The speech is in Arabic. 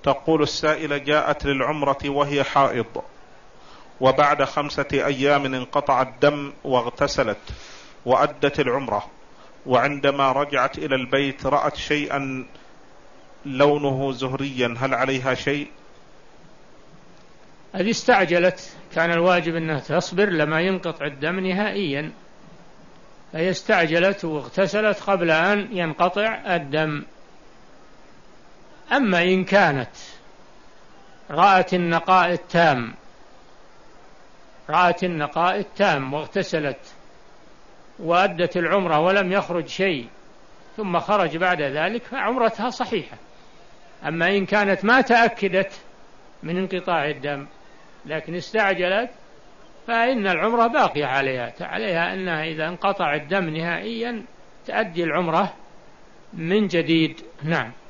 تقول السائلة: جاءت للعمرة وهي حائض، وبعد 5 أيام انقطع الدم واغتسلت وأدت العمرة، وعندما رجعت إلى البيت رأت شيئا لونه زهريا، هل عليها شيء؟ هذه استعجلت، كان الواجب أنها تصبر لما ينقطع الدم نهائيا، فهي استعجلت واغتسلت قبل أن ينقطع الدم. أما إن كانت رأت النقاء التام واغتسلت وأدت العمرة ولم يخرج شيء ثم خرج بعد ذلك فعمرتها صحيحة. أما إن كانت ما تأكدت من انقطاع الدم لكن استعجلت فإن العمرة باقية عليها أنها إذا انقطع الدم نهائيا تؤدي العمرة من جديد. نعم.